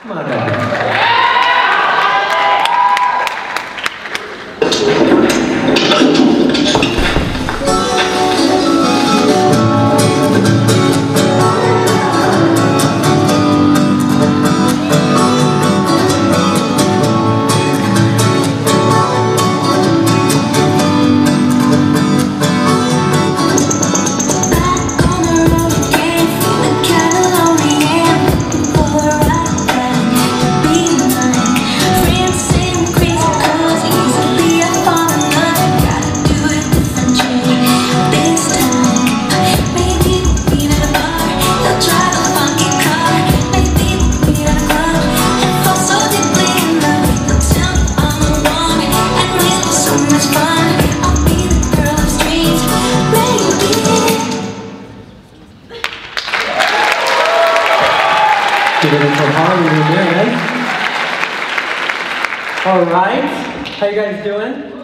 Come on, guys. Give it up for Harlie Ramirez. All right, how you guys doing?